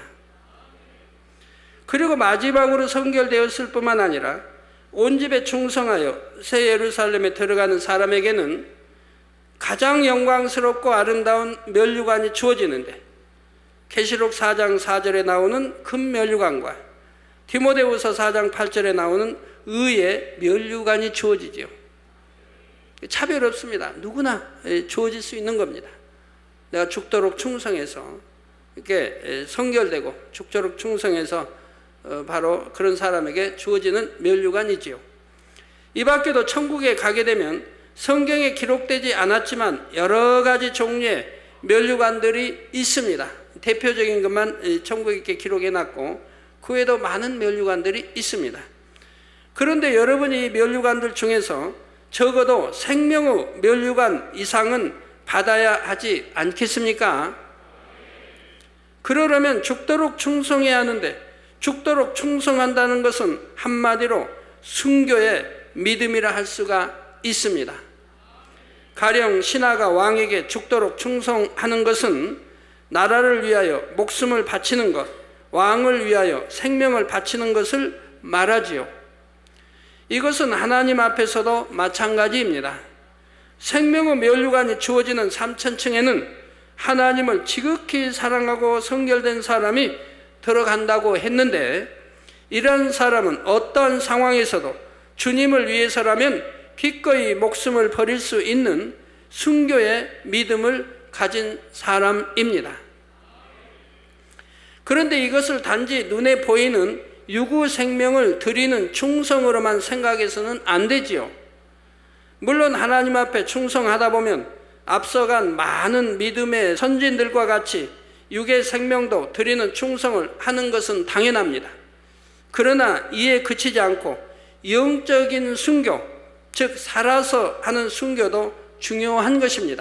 그리고 마지막으로 성결되었을 뿐만 아니라 온 집에 충성하여 새 예루살렘에 들어가는 사람에게는 가장 영광스럽고 아름다운 면류관이 주어지는데 계시록 사 장 사 절에 나오는 금 면류관과 디모데후서 사 장 팔 절에 나오는 의의 면류관이 주어지지요. 차별 없습니다. 누구나 주어질 수 있는 겁니다. 내가 죽도록 충성해서 이렇게 성결되고 죽도록 충성해서 바로 그런 사람에게 주어지는 면류관이지요. 이 밖에도 천국에 가게 되면 성경에 기록되지 않았지만 여러 가지 종류의 면류관들이 있습니다. 대표적인 것만 천국에 이렇게 기록해 놨고 그 외에도 많은 면류관들이 있습니다. 그런데 여러분이 이 면류관들 중에서 적어도 생명의 면류관 이상은 받아야 하지 않겠습니까? 그러려면 죽도록 충성해야 하는데 죽도록 충성한다는 것은 한마디로 순교의 믿음이라 할 수가 있습니다. 가령 신하가 왕에게 죽도록 충성하는 것은 나라를 위하여 목숨을 바치는 것, 왕을 위하여 생명을 바치는 것을 말하지요. 이것은 하나님 앞에서도 마찬가지입니다. 생명의 면류관이 주어지는 삼천층에는 하나님을 지극히 사랑하고 성결된 사람이 들어간다고 했는데 이런 사람은 어떠한 상황에서도 주님을 위해서라면 기꺼이 목숨을 버릴 수 있는 순교의 믿음을 가진 사람입니다. 그런데 이것을 단지 눈에 보이는 유구 생명을 드리는 충성으로만 생각해서는 안 되지요. 물론 하나님 앞에 충성하다 보면 앞서간 많은 믿음의 선진들과 같이 육의 생명도 드리는 충성을 하는 것은 당연합니다. 그러나 이에 그치지 않고 영적인 순교, 즉 살아서 하는 순교도 중요한 것입니다.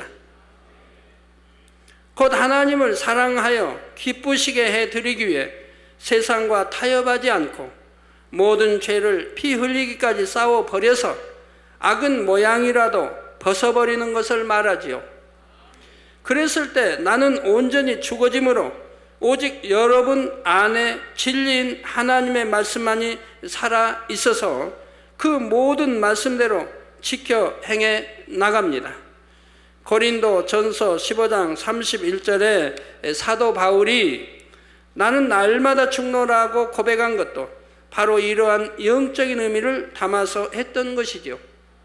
곧 하나님을 사랑하여 기쁘시게 해드리기 위해 세상과 타협하지 않고 모든 죄를 피 흘리기까지 싸워 버려서 악은 모양이라도 벗어버리는 것을 말하지요. 그랬을 때 나는 온전히 죽어짐으로 오직 여러분 안에 진리인 하나님의 말씀만이 살아 있어서 그 모든 말씀대로 지켜 행해 나갑니다. 고린도 전서 십오 장 삼십일 절에 사도 바울이 나는 날마다 죽노라고 고백한 것도 바로 이러한 영적인 의미를 담아서 했던 것이지요.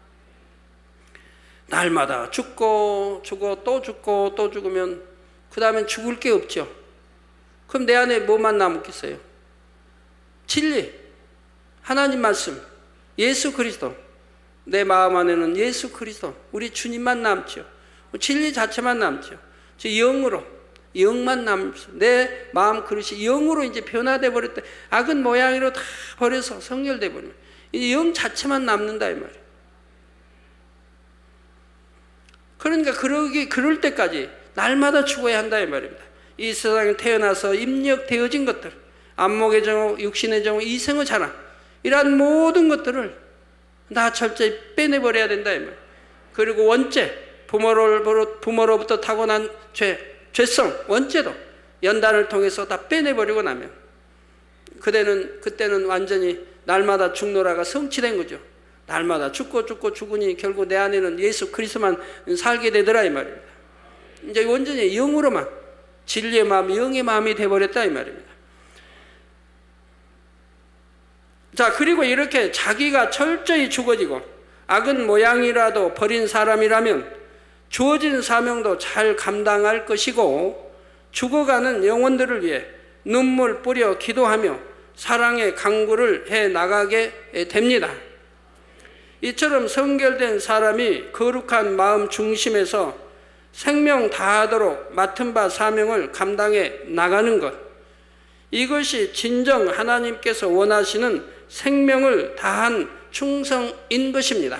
날마다 죽고 죽고 또 죽고 또 죽으면 그 다음엔 죽을 게 없죠. 그럼 내 안에 뭐만 남겠어요? 진리, 하나님 말씀, 예수 그리스도. 내 마음 안에는 예수 그리스도, 우리 주님만 남죠. 진리 자체만 남죠. 저 영으로, 영만 남죠. 내 마음 그릇이 영으로 이제 변화돼 버릴 때 악은 모양으로 다 버려서 성결돼 버리면 영 자체만 남는다 이 말이에요. 그러니까 그러기 그럴 때까지 날마다 죽어야 한다 이 말입니다. 이 세상에 태어나서 입력되어진 것들, 안목의 정욕, 육신의 정욕, 이생의 자랑, 이러한 모든 것들을 다 철저히 빼내버려야 된다 이 말이에요. 그리고 원죄, 부모로, 부모로부터 타고난 죄, 죄성, 원죄도 연단을 통해서 다 빼내버리고 나면 그때는, 그때는 완전히 날마다 죽노라가 성취된 거죠. 날마다 죽고 죽고 죽으니 결국 내 안에는 예수 그리스도만 살게 되더라 이 말입니다. 이제 완전히 영으로만, 진리의 마음, 영의 마음이 되어버렸다 이 말입니다. 자, 그리고 이렇게 자기가 철저히 죽어지고 악은 모양이라도 버린 사람이라면 주어진 사명도 잘 감당할 것이고 죽어가는 영혼들을 위해 눈물 뿌려 기도하며 사랑의 강구를 해 나가게 됩니다. 이처럼 성결된 사람이 거룩한 마음 중심에서 생명 다하도록 맡은 바 사명을 감당해 나가는 것, 이것이 진정 하나님께서 원하시는 생명을 다한 충성인 것입니다.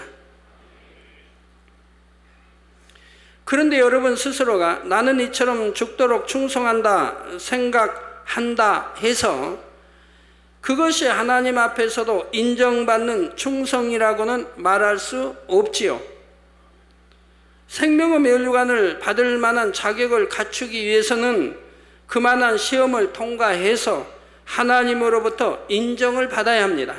그런데 여러분 스스로가 나는 이처럼 죽도록 충성한다 생각한다 해서 그것이 하나님 앞에서도 인정받는 충성이라고는 말할 수 없지요. 생명의 면류관을 받을 만한 자격을 갖추기 위해서는 그만한 시험을 통과해서 하나님으로부터 인정을 받아야 합니다.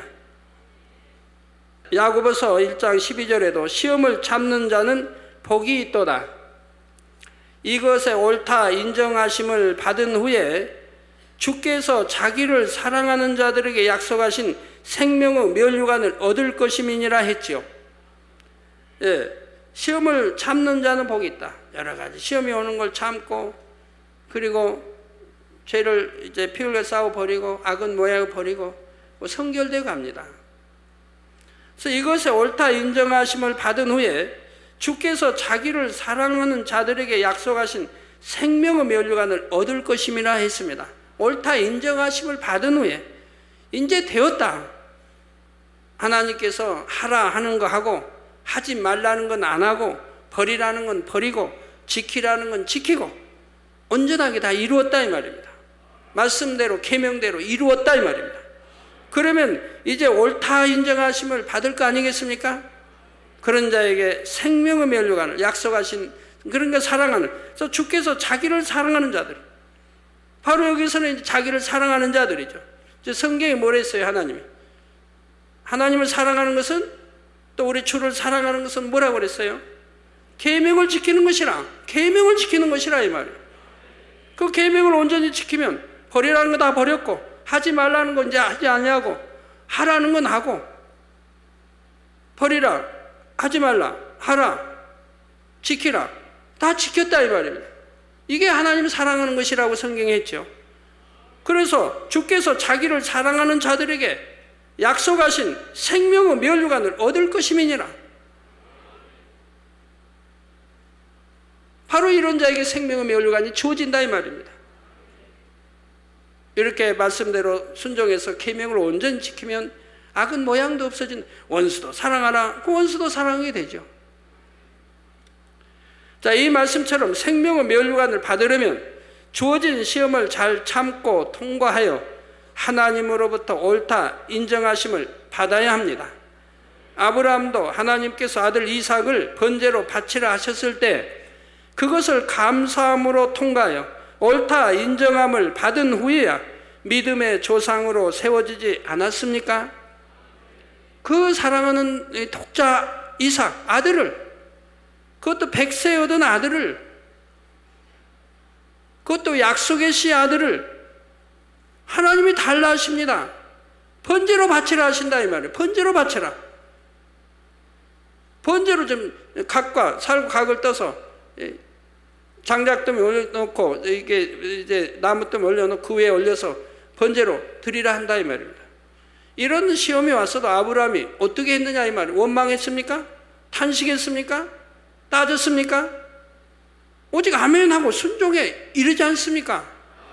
야고보서 일 장 십이 절에도 시험을 참는 자는 복이 있도다. 이것에 옳다 인정하심을 받은 후에 주께서 자기를 사랑하는 자들에게 약속하신 생명의 면류관을 얻을 것임이니라 했지요. 예, 시험을 참는 자는 복이 있다. 여러 가지 시험이 오는 걸 참고, 그리고 죄를 이제 피 흘려 싸워 버리고 악은 모양을 버리고 뭐 성결되어 갑니다. 그래서 이것에 옳다 인정하심을 받은 후에 주께서 자기를 사랑하는 자들에게 약속하신 생명의 면류관을 얻을 것임이라 했습니다. 옳다 인정하심을 받은 후에 이제 되었다. 하나님께서 하라 하는 거 하고 하지 말라는 건 안 하고 버리라는 건 버리고 지키라는 건 지키고 온전하게 다 이루었다 이 말입니다. 말씀대로 계명대로 이루었다 이 말입니다. 그러면 이제 옳다 인정하심을 받을 거 아니겠습니까? 그런 자에게 생명의 면류관을 약속하신, 그러니까 사랑하는, 그래서 주께서 자기를 사랑하는 자들, 바로 여기서는 이제 자기를 사랑하는 자들이죠. 이제 성경에 뭐라 했어요? 하나님이 하나님을 사랑하는 것은, 또 우리 주를 사랑하는 것은 뭐라고 그랬어요? 계명을 지키는 것이라, 계명을 지키는 것이라 이 말이에요. 그 계명을 온전히 지키면 버리라는 거 다 버렸고 하지 말라는 건 이제 하지 아니하고 하라는 건 하고, 버리라, 하지 말라, 하라, 지키라, 다 지켰다 이 말입니다. 이게 하나님을 사랑하는 것이라고 성경에 했죠. 그래서 주께서 자기를 사랑하는 자들에게 약속하신 생명의 면류관을 얻을 것임이니라. 바로 이런 자에게 생명의 면류관이 주어진다 이 말입니다. 이렇게 말씀대로 순종해서 계명을 온전히 지키면 악은 모양도 없어진, 원수도 사랑하라, 그 원수도 사랑하게 되죠. 자, 이 말씀처럼 생명의 면류관을 받으려면 주어진 시험을 잘 참고 통과하여 하나님으로부터 옳다 인정하심을 받아야 합니다. 아브라함도 하나님께서 아들 이삭을 번제로 바치라 하셨을 때 그것을 감사함으로 통과하여 옳다 인정함을 받은 후에야 믿음의 조상으로 세워지지 않았습니까? 그 사랑하는 독자 이삭 아들을, 그것도 백세 얻은 아들을, 그것도 약속의 씨 아들을 하나님이 달라 하십니다. 번제로 바치라 하신다 이 말이에요. 번제로 바치라. 번제로 좀 각과 살구 각을 떠서 장작더미 올려놓고 이게 이제 나무더미 올려놓고 그 위에 올려서 번제로 드리라 한다 이 말입니다. 이런 시험이 왔어도 아브라함이 어떻게 했느냐 이 말이에요. 원망했습니까? 탄식했습니까? 따졌습니까? 오직 아멘하고 순종에 이르지 않습니까?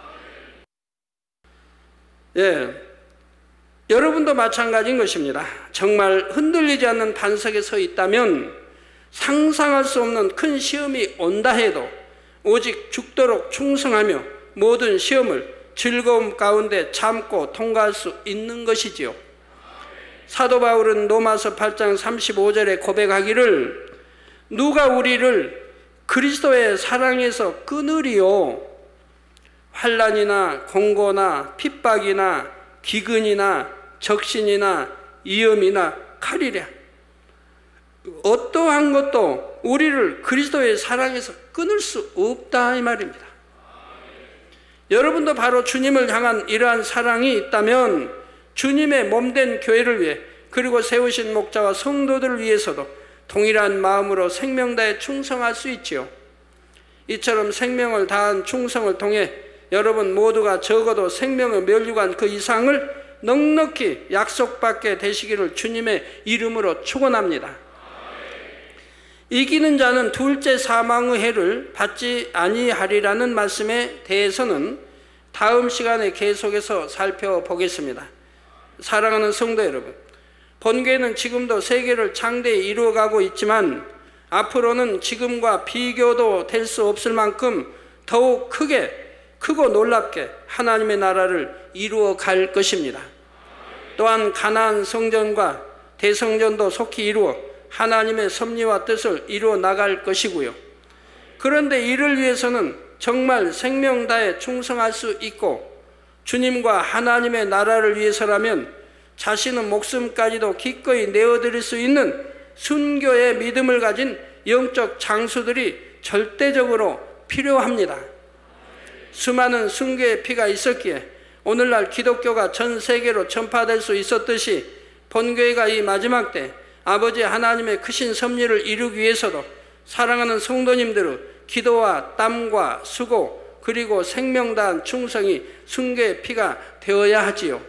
예, 여러분도 마찬가지인 것입니다. 정말 흔들리지 않는 반석에 서 있다면 상상할 수 없는 큰 시험이 온다 해도 오직 죽도록 충성하며 모든 시험을 즐거움 가운데 참고 통과할 수 있는 것이지요. 사도 바울은 로마서 팔 장 삼십오 절에 고백하기를 누가 우리를 그리스도의 사랑에서 끊으리요? 환난이나 공고나 핍박이나 기근이나 적신이나 위험이나 칼이랴. 어떠한 것도 우리를 그리스도의 사랑에서 끊을 수 없다 이 말입니다. 여러분도 바로 주님을 향한 이러한 사랑이 있다면 주님의 몸된 교회를 위해, 그리고 세우신 목자와 성도들을 위해서도 동일한 마음으로 생명다에 충성할 수 있지요. 이처럼 생명을 다한 충성을 통해 여러분 모두가 적어도 생명의 면류관 그 이상을 넉넉히 약속받게 되시기를 주님의 이름으로 축원합니다. 이기는 자는 둘째 사망의 해를 받지 아니하리라는 말씀에 대해서는 다음 시간에 계속해서 살펴보겠습니다. 사랑하는 성도 여러분, 본교회는 지금도 세계를 장대히 이루어가고 있지만 앞으로는 지금과 비교도 될 수 없을 만큼 더욱 크게 크고 놀랍게 하나님의 나라를 이루어 갈 것입니다. 또한 가나안 성전과 대성전도 속히 이루어 하나님의 섭리와 뜻을 이루어 나갈 것이고요. 그런데 이를 위해서는 정말 생명 다해 충성할 수 있고 주님과 하나님의 나라를 위해서라면 자신의 목숨까지도 기꺼이 내어드릴 수 있는 순교의 믿음을 가진 영적 장수들이 절대적으로 필요합니다. 수많은 순교의 피가 있었기에 오늘날 기독교가 전 세계로 전파될 수 있었듯이 본교회가 이 마지막 때 아버지 하나님의 크신 섭리를 이루기 위해서도 사랑하는 성도님들의 기도와 땀과 수고 그리고 생명 다한 충성이 순교의 피가 되어야 하지요.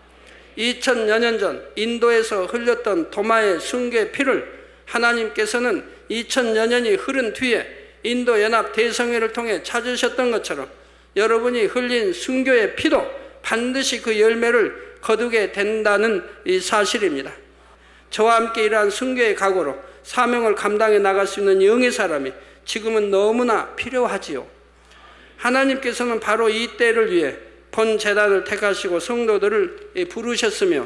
이천여 년 전 인도에서 흘렸던 도마의 순교의 피를 하나님께서는 이천여 년이 흐른 뒤에 인도 연합 대성회를 통해 찾으셨던 것처럼 여러분이 흘린 순교의 피도 반드시 그 열매를 거두게 된다는 이 사실입니다. 저와 함께 이러한 순교의 각오로 사명을 감당해 나갈 수 있는 영의 사람이 지금은 너무나 필요하지요. 하나님께서는 바로 이 때를 위해 본 제단을 택하시고 성도들을 부르셨으며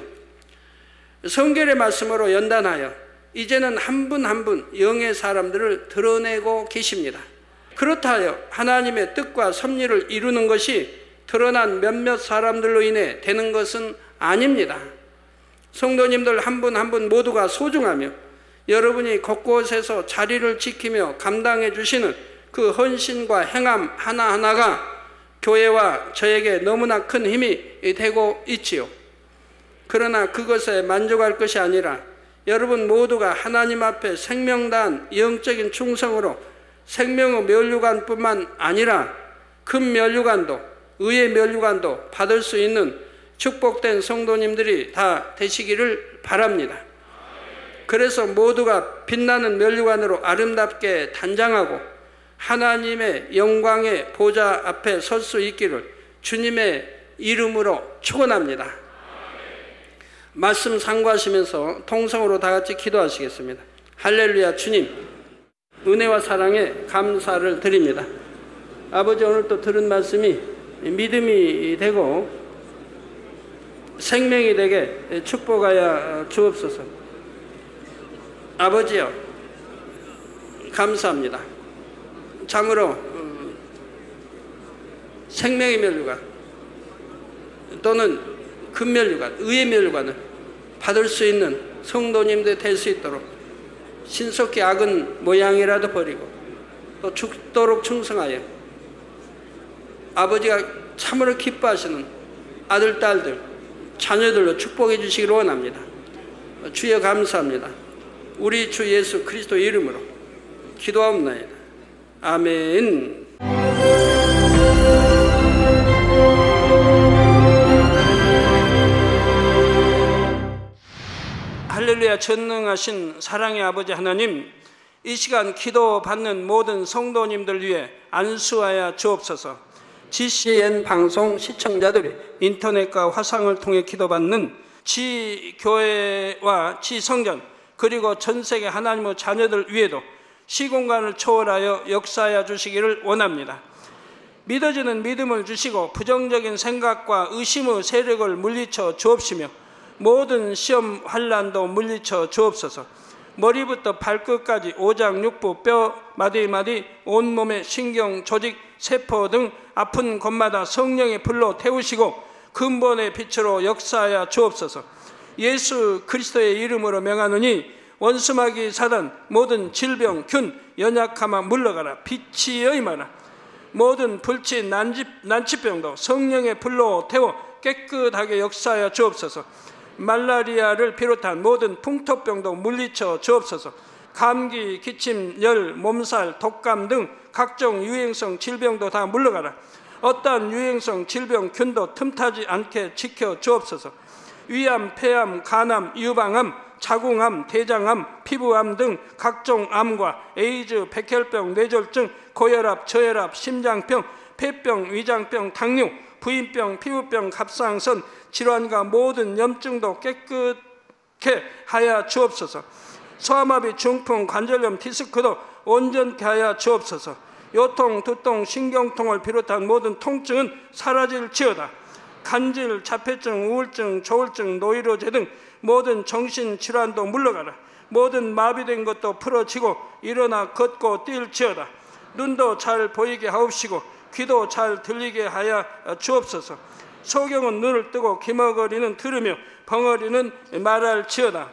성결의 말씀으로 연단하여 이제는 한 분 한 분 영의 사람들을 드러내고 계십니다. 그렇다 하여 하나님의 뜻과 섭리를 이루는 것이 드러난 몇몇 사람들로 인해 되는 것은 아닙니다. 성도님들 한 분 한 분 모두가 소중하며 여러분이 곳곳에서 자리를 지키며 감당해 주시는 그 헌신과 행함 하나하나가 교회와 저에게 너무나 큰 힘이 되고 있지요. 그러나 그것에 만족할 것이 아니라 여러분 모두가 하나님 앞에 생명 다한 영적인 충성으로 생명의 면류관뿐만 아니라 금 면류관도 의의 면류관도 받을 수 있는 축복된 성도님들이 다 되시기를 바랍니다. 그래서 모두가 빛나는 면류관으로 아름답게 단장하고 하나님의 영광의 보좌 앞에 설 수 있기를 주님의 이름으로 축원합니다. 말씀 상고하시면서 통성으로 다 같이 기도하시겠습니다. 할렐루야. 주님, 은혜와 사랑에 감사를 드립니다. 아버지, 오늘 또 들은 말씀이 믿음이 되고 생명이 되게 축복하여 주옵소서. 아버지여, 감사합니다. 참으로 생명의 면류관 또는 금면류관, 의의 면류관을 받을 수 있는 성도님들 될 수 있도록 신속히 악은 모양이라도 버리고 또 죽도록 충성하여 아버지가 참으로 기뻐하시는 아들, 딸들, 자녀들로 축복해 주시기를 원합니다. 주여 감사합니다. 우리 주 예수 그리스도 이름으로 기도하옵나이다. 아멘. 할렐루야. 전능하신 사랑의 아버지 하나님, 이 시간 기도 받는 모든 성도님들 위해 안수하여 주옵소서. 지씨엔 방송 시청자들이 인터넷과 화상을 통해 기도받는 지교회와 지성전 그리고 전세계 하나님의 자녀들 위에도 시공간을 초월하여 역사하여 주시기를 원합니다. 믿어지는 믿음을 주시고 부정적인 생각과 의심의 세력을 물리쳐 주옵시며 모든 시험 환난도 물리쳐 주옵소서. 머리부터 발끝까지 오장육부 뼈 마디마디 온몸의 신경 조직 세포 등 아픈 곳마다 성령의 불로 태우시고 근본의 빛으로 역사하여 주옵소서. 예수 그리스도의 이름으로 명하노니 원수마귀 사단 모든 질병 균 연약함아 물러가라. 빛이 임하라. 모든 불치 난치, 난치병도 성령의 불로 태워 깨끗하게 역사하여 주옵소서. 말라리아를 비롯한 모든 풍토병도 물리쳐 주옵소서. 감기, 기침, 열, 몸살, 독감 등 각종 유행성 질병도 다 물러가라. 어떠한 유행성 질병 균도 틈타지 않게 지켜 주옵소서. 위암, 폐암, 간암, 유방암, 자궁암, 대장암, 피부암 등 각종 암과 에이즈, 백혈병, 뇌졸중, 고혈압, 저혈압, 심장병, 폐병, 위장병, 당뇨, 부인병, 피부병, 갑상선 질환과 모든 염증도 깨끗게 하여 주옵소서. 소아마비, 중풍, 관절염, 디스크도 온전케 하여 주옵소서. 요통, 두통, 신경통을 비롯한 모든 통증은 사라질지어다. 간질, 자폐증, 우울증, 조울증, 노이로제 등 모든 정신질환도 물러가라. 모든 마비된 것도 풀어지고 일어나 걷고 뛸지어다. 눈도 잘 보이게 하옵시고 귀도 잘 들리게 하여 주옵소서. 소경은 눈을 뜨고 기머거리는 들으며 벙어리는 말할지어다.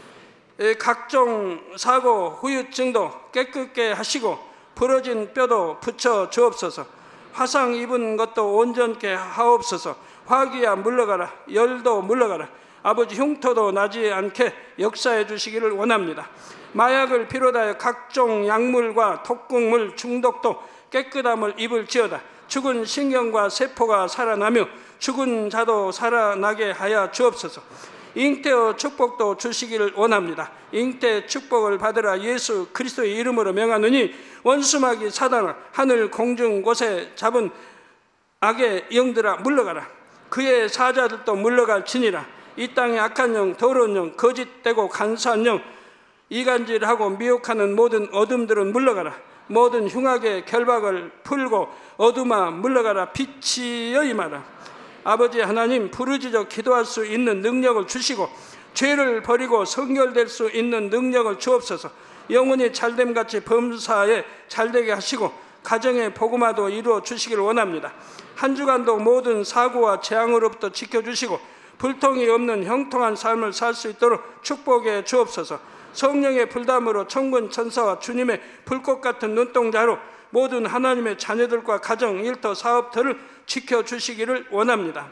각종 사고, 후유증도 깨끗게 하시고 부러진 뼈도 붙여 주옵소서. 화상 입은 것도 온전케 하옵소서. 화기야 물러가라. 열도 물러가라. 아버지 흉터도 나지 않게 역사해 주시기를 원합니다. 마약을 비롯하여 각종 약물과 독극물 중독도 깨끗함을 입을지어다. 죽은 신경과 세포가 살아나며 죽은 자도 살아나게 하여 주옵소서. 잉태의 축복도 주시기를 원합니다. 잉태 축복을 받으라. 예수 그리스도의 이름으로 명하느니 원수마귀 사단아, 하늘 공중 곳에 잡은 악의 영들아 물러가라. 그의 사자들도 물러갈지니라. 이 땅의 악한 영, 더러운 영, 거짓되고 간사한 영, 이간질하고 미혹하는 모든 어둠들은 물러가라. 모든 흉악의 결박을 풀고 어둠아 물러가라. 빛이여 임하라. 아버지 하나님, 부르짖어 기도할 수 있는 능력을 주시고 죄를 버리고 성결될 수 있는 능력을 주옵소서. 영혼이 잘됨같이 범사에 잘되게 하시고 가정의 복음화도 이루어 주시기를 원합니다. 한 주간도 모든 사고와 재앙으로부터 지켜주시고 불통이 없는 형통한 삶을 살 수 있도록 축복해 주옵소서. 성령의 불담으로 천군 천사와 주님의 불꽃 같은 눈동자로 모든 하나님의 자녀들과 가정, 일터, 사업터를 지켜주시기를 원합니다.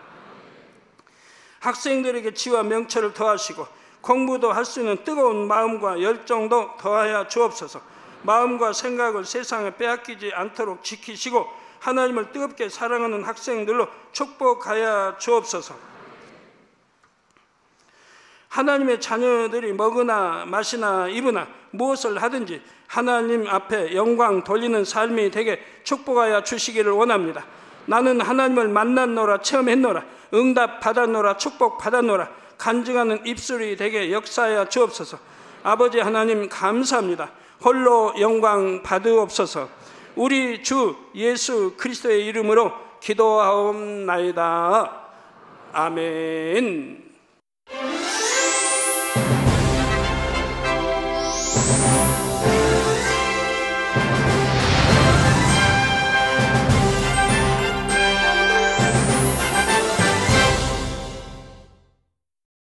학생들에게 지와 명철을 더하시고 공부도 할 수 있는 뜨거운 마음과 열정도 더하여 주옵소서. 마음과 생각을 세상에 빼앗기지 않도록 지키시고 하나님을 뜨겁게 사랑하는 학생들로 축복하여 주옵소서. 하나님의 자녀들이 먹으나 마시나 입으나 무엇을 하든지 하나님 앞에 영광 돌리는 삶이 되게 축복하여 주시기를 원합니다. 나는 하나님을 만났노라, 체험했노라, 응답 받았노라, 축복 받았노라, 간증하는 입술이 되게 역사하여 주옵소서. 아버지 하나님 감사합니다. 홀로 영광 받으옵소서. 우리 주 예수 그리스도의 이름으로 기도하옵나이다. 아멘.